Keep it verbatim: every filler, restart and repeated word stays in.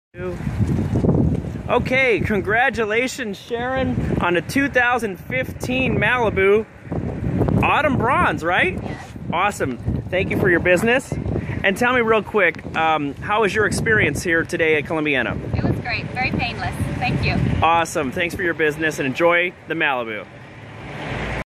Okay, congratulations, Sharon, on a two thousand fifteen Malibu Autumn Bronze, right? Yes. Awesome. Thank you for your business. And tell me real quick, um, how was your experience here today at Columbiana? It was great. Very painless. Thank you. Awesome. Thanks for your business and enjoy the Malibu.